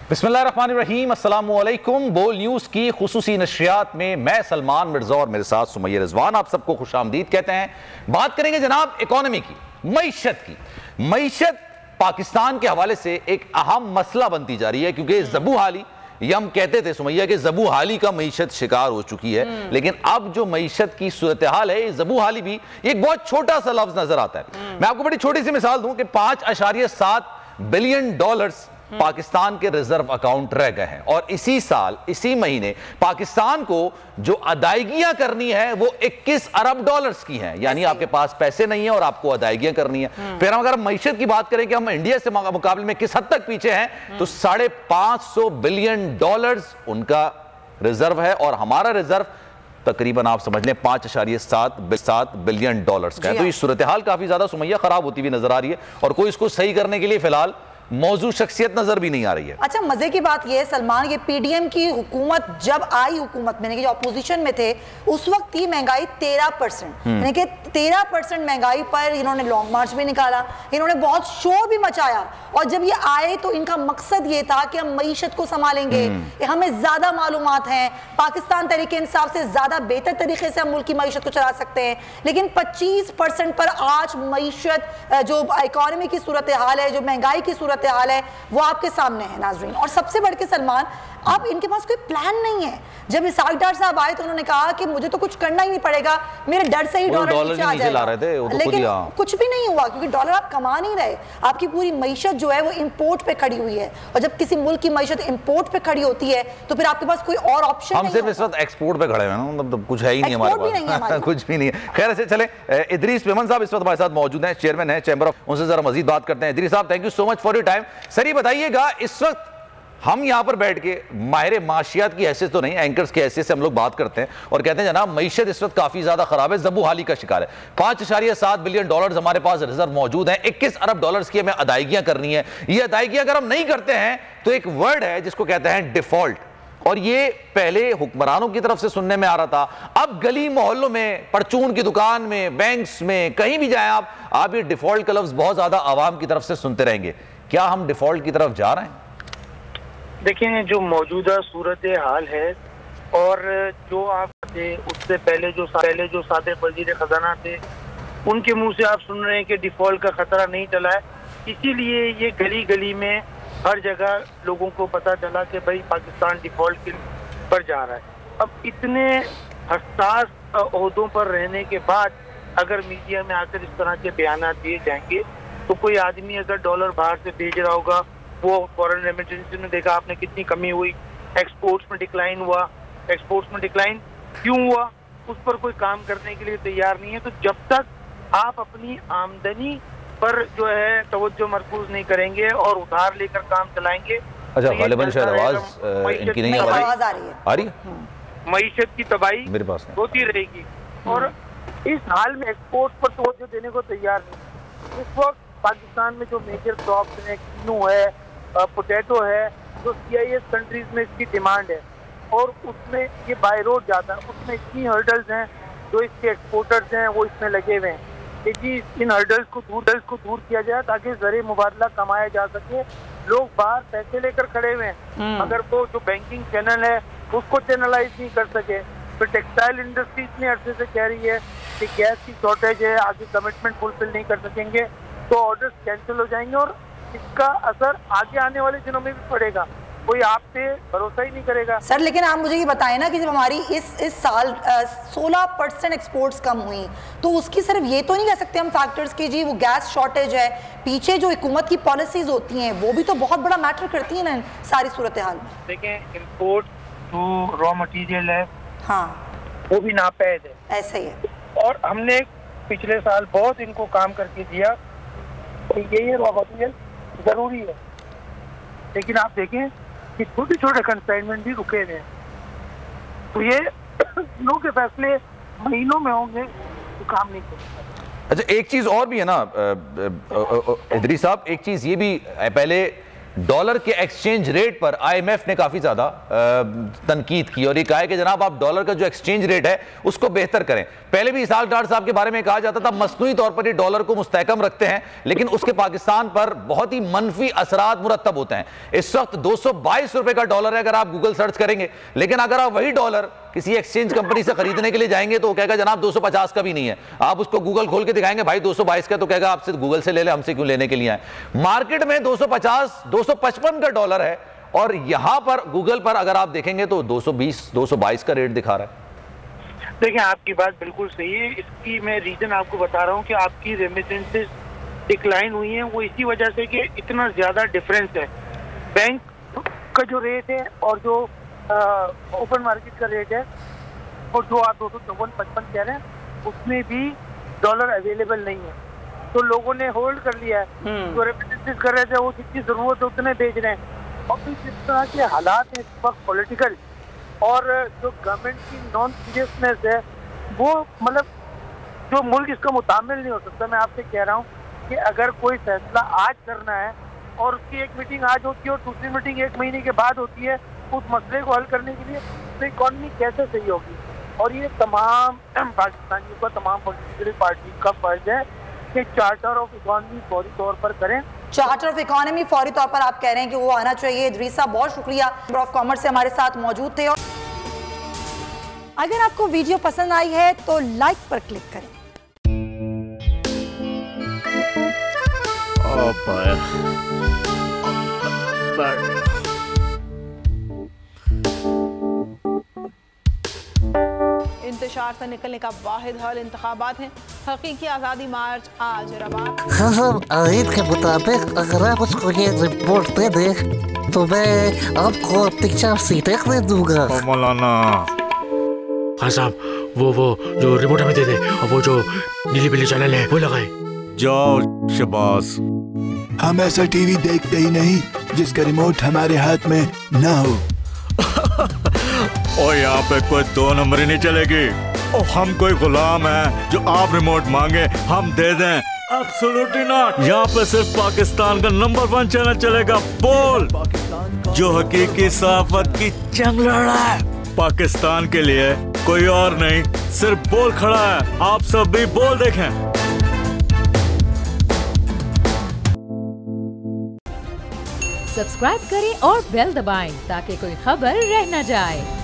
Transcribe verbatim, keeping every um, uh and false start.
बिस्मिल्लाहिर्रहमानिर्रहीम, अस्सलामु अलैकुम। बोल न्यूज़ की खुसूसी नशरियात में मैं सलमान मिर्जा और मेरे साथ सुमैया रिजवान आप सबको खुशामदीद कहते हैं। बात करेंगे जनाब इकोनॉमी की, मईशत की। मईशत पाकिस्तान के हवाले से एक अहम मसला बनती जा रही है, क्योंकि ज़बू हाली, ये हम कहते थे सुमैया कि ज़बू हाली का मईशत शिकार हो चुकी है, लेकिन अब जो मईशत की सूरत हाल है, ज़बू हाली भी एक बहुत छोटा सा लफ्ज नजर आता है। मैं आपको बड़ी छोटी सी मिसाल दूं कि पांच अशारिया सात बिलियन डॉलर्स पाकिस्तान के रिजर्व अकाउंट रह गए हैं, और इसी साल इसी महीने पाकिस्तान को जो अदायगियां करनी है वो इक्कीस अरब डॉलर्स की हैं। यानी आपके पास पैसे नहीं है और आपको अदायगियां करनी है। फिर हम अगर मईशत की बात करें कि हम इंडिया से मुकाबले में किस हद तक पीछे हैं, तो साढ़े पांच सौ बिलियन डॉलर्स उनका रिजर्व है और हमारा रिजर्व तकरीबन आप समझ लें पांच अशारिया सात सात बिलियन डॉलर्स का है। तो ये सूरत हाल काफी ज्यादा सुमैया खराब होती हुई नजर आ रही है और कोई इसको सही करने के लिए फिलहाल मौजूद शख्सियत नजर भी नहीं आ रही है। अच्छा, मजे की बात यह है सलमान, ये पीडीएम की हुकूमत जब आई हुकूमत में, जो अपोजिशन में थे, उस वक्त थी महंगाई तेरह परसेंट यानी कि तेरह परसेंट महंगाई पर इन्होंने लॉन्ग मार्च भी निकाला, इन्होंने बहुत शोर भी मचाया। और जब ये आए तो इनका मकसद ये था कि हम मईशत को संभालेंगे, हमें ज्यादा मालूमात हैं, पाकिस्तान तरीके इंसाफ से ज्यादा बेहतर तरीके से हम मुल्क की मईशत को चला सकते हैं। लेकिन पच्चीस परसेंट पर आज मईशत, जो इकोनॉमी की सूरत हाल है, जो महंगाई की सूरत हाल है, वो आपके सामने है नाजरीन। और सबसे बढ़ के सलमान, अब इनके पास कोई प्लान नहीं है। जब इसाक डार साहब आए तो उन्होंने कहा कि मुझे तो कुछ करना ही नहीं पड़ेगा, मेरे डर से ही डॉलर नीचे आ जाएगा। तो लेकिन कुछ भी नहीं हुआ, क्योंकि डॉलर आप कमा नहीं रहे। आपकी पूरी मईशत जो है वो इंपोर्ट पे खड़ी हुई है, और जब किसी मुल्क की मईशत इंपोर्ट पे खड़ी होती है तो फिर आपके पास कोई और ऑप्शन नहीं है। हम सिर्फ इस वक्त एक्सपोर्ट पे खड़े हैं ना, मतलब कुछ है ही नहीं हमारे पास, कुछ भी नहीं है। खैर, ऐसे चले, इदरीस मेमन साहब इस वक्त हमारे साथ मौजूद हैं, चेयरमैन है चैम्बर ऑफ, उनसे जरा मजीद बात करते हैं। इदरीस साहब, thank you so much for your time. Sir, ये बताइएगा, इस वक्त हम यहां पर बैठ के माहिर माशियात की हैसियत तो नहीं, एंकर्स की हैसियत से हम लोग बात करते हैं और कहते हैं जनाब मईशत इस वक्त काफी ज्यादा खराब है, ज़बू हाली का शिकार है। पांच अशारिया सात बिलियन डॉलर हमारे पास रिजर्व मौजूद है, इक्कीस अरब डॉलर्स की हमें अदायगियां करनी है। ये अदायगियां अगर हम नहीं करते हैं तो एक वर्ड है जिसको कहते हैं डिफॉल्ट, और ये पहले हुक्मरानों की तरफ से सुनने में आ रहा था, अब गली मोहल्लों में, परचून की दुकान में, बैंक्स में, कहीं भी जाएं आप आप ये डिफॉल्ट का लफ्ज बहुत ज्यादा आवाम की तरफ से सुनते रहेंगे। क्या हम डिफॉल्ट की तरफ जा रहे हैं? देखें, जो मौजूदा सूरत हाल है और जो आप थे उससे पहले जो पहले जो साबिक़ वज़ीर ख़ज़ाना थे, उनके मुंह से आप सुन रहे हैं कि डिफ़ॉल्ट का ख़तरा नहीं टला है। इसीलिए ये गली गली में हर जगह लोगों को पता चला कि भाई पाकिस्तान डिफ़ॉल्ट के पर जा रहा है। अब इतने हसास ओहदों पर रहने के बाद अगर मीडिया में आकर इस तरह के बयान दिए जाएंगे तो कोई आदमी अगर डॉलर बाहर से भेज रहा होगा, वो फॉरेन रेमिटेंस में देखा आपने कितनी कमी हुई, एक्सपोर्ट्स में डिक्लाइन हुआ, एक्सपोर्ट्स में डिक्लाइन क्यों हुआ, उस पर कोई काम करने के लिए तैयार नहीं है। तो जब तक आप अपनी आमदनी पर जो है तवज्जो मरकूज नहीं करेंगे और उधार लेकर काम चलाएंगे, अच्छा, गालिबन शायद आवाज इनकी नहीं आ रही है, आ रही है, मईशत की तबाही मेरे पास होती रहेगी। और इस हाल में एक्सपोर्ट पर तवज्जो देने को तैयार नहीं। इस वक्त पाकिस्तान में जो मेजर क्रॉप्स हैं, कीनू है, पोटैटो है, जो सी आई एस कंट्रीज में इसकी डिमांड है और उसमें ये बाय रोड जाता है, उसमें इतनी हर्डल्स हैं, जो इसके एक्सपोर्टर्स हैं वो इसमें लगे हुए हैं कि जी इन हर्डल्स को दूर को दूर किया जाए ताकि ज़रिए मुबादला कमाया जा सके। लोग बाहर पैसे लेकर खड़े हुए हैं, अगर वो जो बैंकिंग चैनल है उसको चैनलाइज नहीं कर सके। फिर टेक्सटाइल इंडस्ट्री इतने अरसे से कह रही है कि गैस की शॉर्टेज है, आगे कमिटमेंट फुलफिल नहीं कर सकेंगे तो ऑर्डर्स कैंसिल हो जाएंगे और इसका असर आगे आने वाले दिनों में भी पड़ेगा। कोई आप पे भरोसा ही नहीं करेगा। सर, लेकिन आप मुझे ये बताएं ना कि जब हमारी इस इस साल सोलह परसेंट एक्सपोर्ट्स कम हुई, तो उसकी सिर्फ ये तो नहीं कह सकते हम फैक्टर्स की जी वो गैस शॉर्टेज है, पीछे जो हुकूमत की पॉलिसीज होती हैं वो भी तो बहुत बड़ा मैटर करती हैं ना सारी सूरत हाल में। देखें, इम्पोर्ट जो रॉ मटीरियल है, हाँ, वो भी नापैद है, ऐसा ही है। और हमने पिछले साल बहुत इनको काम करके दिया कि ये रॉ मटीरियल जरूरी है, लेकिन आप देखें कि छोटे छोटे कंसाइनमेंट भी रुके हुए हैं। तो ये लोगों के फैसले महीनों में होंगे तो काम नहीं करेंगे। अच्छा, एक चीज और भी है ना इदरीस साहब, एक चीज ये भी पहले डॉलर के एक्सचेंज रेट पर आईएमएफ ने काफी ज्यादा तनकीद की और ये कहा है कि जनाब आप डॉलर का जो एक्सचेंज रेट है उसको बेहतर करें। पहले भी इसहाक डार साहब के बारे में कहा जाता था मसनूई तौर पर ये डॉलर को मुस्तहकम रखते हैं, लेकिन उसके पाकिस्तान पर बहुत ही मनफी असरात मुरतब होते हैं। इस वक्त दो सौ बाईस रुपए का डॉलर है अगर आप गूगल सर्च करेंगे, लेकिन अगर आप वही डॉलर किसी एक्सचेंज कंपनी से खरीदने के लिए जाएंगे तो वो कहेगा जनाब दो सौ पचास का भी नहीं है। आप उसको गूगल खोल के दिखाएंगे भाई दो सौ बाईस का, तो कहेगा आपसे गूगल से ले ले, हमसे क्यों लेने के लिए आए। मार्केट में दो सौ पचास दो सौ पचपन का डॉलर है और यहां पर गूगल पर अगर आप देखेंगे तो दो सौ बीस दो सौ बाईस का रेट दिखा रहा है। देखिए आपकी बात बिल्कुल सही है। इसकी मैं रीजन आपको बता रहा हूँ कि आपकी रेमिटेंसेस डिक्लाइन हुई हैं, वो इसी वजह से कि इतना ज्यादा डिफरेंस है बैंक का जो रेट है और जो ओपन मार्केट का रेट है, और जो आप दो सौ चौवन पचपन कह रहे हैं उसमें भी डॉलर अवेलेबल नहीं है, तो लोगों ने होल्ड कर लिया है। जो रेमिटेंसेस कर रहे थे वो जितनी जरूरत है उतने भेज रहे हैं। और फिर जिस तरह के हालात हैं इस वक्त पॉलिटिकल और जो गवर्नमेंट की नॉन सीरियसनेस है, वो मतलब जो मुल्क इसका मुतामिल नहीं हो सकता। मैं आपसे कह रहा हूँ कि अगर कोई फैसला आज करना है और उसकी एक मीटिंग आज होती है और दूसरी मीटिंग एक महीने के बाद होती है उस मसले को हल करने के लिए, तो इकॉनमी कैसे सही होगी। और ये तमाम पाकिस्तानियों का, तमाम पॉलिटिकल पार्टी का फर्ज है कि चार्टर ऑफ इकॉनमी फौरी तौर पर करें। चार्टर ऑफ इकोनॉमी फौरी तौर पर आप कह रहे हैं कि वो आना चाहिए। इदरीस साहब बहुत शुक्रिया, चैम्बर ऑफ कॉमर्स से हमारे साथ मौजूद थे। अगर आपको वीडियो पसंद आई है तो लाइक पर क्लिक करें। इंतशार से निकलने का वाहिद हल इंतखाबात हैं। हकीकी आज़ादी मार्च आज रवा। हाँ साहब, आयत के मुताबिक अगर आप उसको ये रिपोर्ट दे दें तो मैं आपको अपनी चार सीटें दे दूंगा। मौलाना हाँ साहब, वो वो जो रिमोट हमें दे दे और वो जो नीली पीली चैनल है वो लगाए। जाओ शबास। हम ऐसा टीवी देखते ही नहीं जिसका रिमोट हमारे हाथ में ना हो। और यहाँ पे कोई दो नंबर ही नहीं चलेगी। ओ, हम कोई गुलाम है जो आप रिमोट मांगे हम दे दें? Absolutely not. यहाँ पे सिर्फ पाकिस्तान का नंबर वन चैनल चलेगा, बोल, जो हकीकी सहाफत की जंग लड़ रहा है। पाकिस्तान के लिए कोई और नहीं, सिर्फ बोल खड़ा है। आप सब भी बोल देखें। सब्सक्राइब करें और बेल दबाएं ताकि कोई खबर रह न जाए।